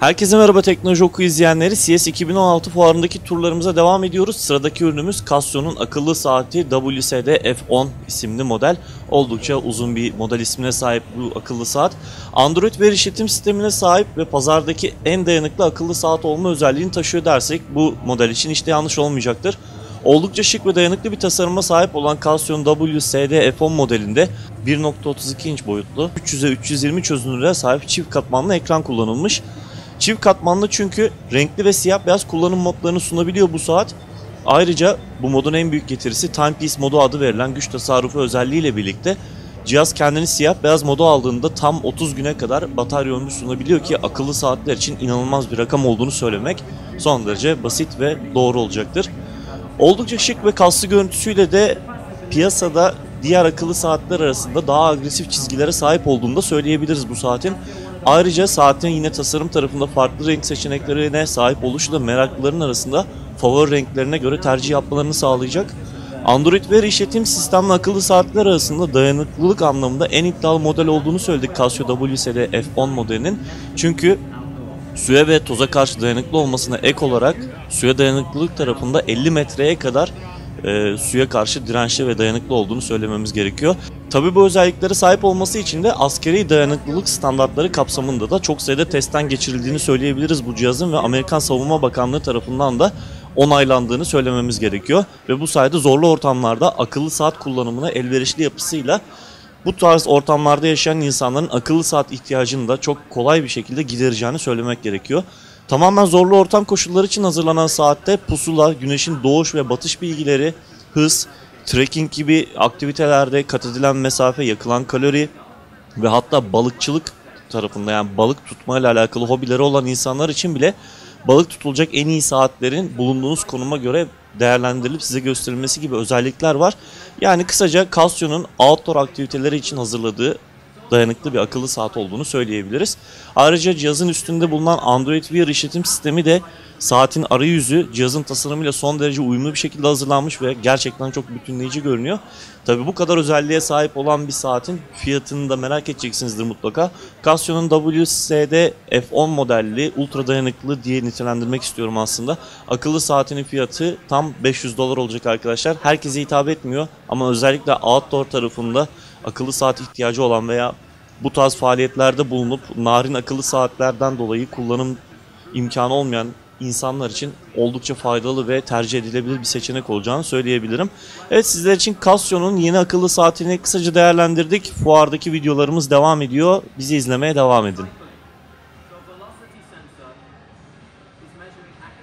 Herkese merhaba Teknoloji Oku izleyenleri. CES 2016 fuarındaki turlarımıza devam ediyoruz. Sıradaki ürünümüz Casio'nun akıllı saati WSD F10 isimli model. Oldukça uzun bir model ismine sahip bu akıllı saat. Android veri işletim sistemine sahip ve pazardaki en dayanıklı akıllı saat olma özelliğini taşıyor dersek bu model için hiç de yanlış olmayacaktır. Oldukça şık ve dayanıklı bir tasarıma sahip olan Casio'nun WSD F10 modelinde 1.32 inç boyutlu 300'e 320 çözünürlüğe sahip çift katmanlı ekran kullanılmış. Çift katmanlı çünkü renkli ve siyah beyaz kullanım modlarını sunabiliyor bu saat. Ayrıca bu modun en büyük getirisi Timepiece modu adı verilen güç tasarrufu özelliğiyle birlikte cihaz kendini siyah beyaz modu aldığında tam 30 güne kadar batarya ömrü sunabiliyor ki akıllı saatler için inanılmaz bir rakam olduğunu söylemek son derece basit ve doğru olacaktır. Oldukça şık ve kaslı görüntüsüyle de piyasada diğer akıllı saatler arasında daha agresif çizgilere sahip olduğunu da söyleyebiliriz bu saatin. Ayrıca saatin yine tasarım tarafında farklı renk seçeneklerine sahip oluşu da meraklıların arasında favori renklerine göre tercih yapmalarını sağlayacak. Android veri işletim sistemli akıllı saatler arasında dayanıklılık anlamında en iddialı model olduğunu söyledik Casio WSD F10 modelinin. Çünkü suya ve toza karşı dayanıklı olmasına ek olarak suya dayanıklılık tarafında 50 metreye kadar suya karşı dirençli ve dayanıklı olduğunu söylememiz gerekiyor. Tabi bu özelliklere sahip olması için de askeri dayanıklılık standartları kapsamında da çok sayıda testten geçirildiğini söyleyebiliriz bu cihazın ve Amerikan Savunma Bakanlığı tarafından da onaylandığını söylememiz gerekiyor. Ve bu sayede zorlu ortamlarda akıllı saat kullanımına elverişli yapısıyla bu tarz ortamlarda yaşayan insanların akıllı saat ihtiyacını da çok kolay bir şekilde gidereceğini söylemek gerekiyor. Tamamen zorlu ortam koşulları için hazırlanan saatte pusula, güneşin doğuş ve batış bilgileri, hız, trekking gibi aktivitelerde kat edilen mesafe, yakılan kalori ve hatta balıkçılık tarafında yani balık tutmayla alakalı hobileri olan insanlar için bile balık tutulacak en iyi saatlerin bulunduğunuz konuma göre değerlendirilip size gösterilmesi gibi özellikler var. Yani kısaca Casio'nun outdoor aktiviteleri için hazırladığı dayanıklı bir akıllı saat olduğunu söyleyebiliriz. Ayrıca cihazın üstünde bulunan Android Wear işletim sistemi de saatin arayüzü cihazın tasarımıyla son derece uyumlu bir şekilde hazırlanmış ve gerçekten çok bütünleyici görünüyor. Tabi bu kadar özelliğe sahip olan bir saatin fiyatını da merak edeceksinizdir mutlaka. Casio'nun WSD F10 modelli ultra dayanıklı diye nitelendirmek istiyorum aslında. Akıllı saatinin fiyatı tam $500 olacak arkadaşlar. Herkese hitap etmiyor ama özellikle outdoor tarafında akıllı saat ihtiyacı olan veya bu tarz faaliyetlerde bulunup narin akıllı saatlerden dolayı kullanım imkanı olmayan insanlar için oldukça faydalı ve tercih edilebilir bir seçenek olacağını söyleyebilirim. Evet, sizler için Casio'nun yeni akıllı saatini kısaca değerlendirdik. Fuardaki videolarımız devam ediyor. Bizi izlemeye devam edin.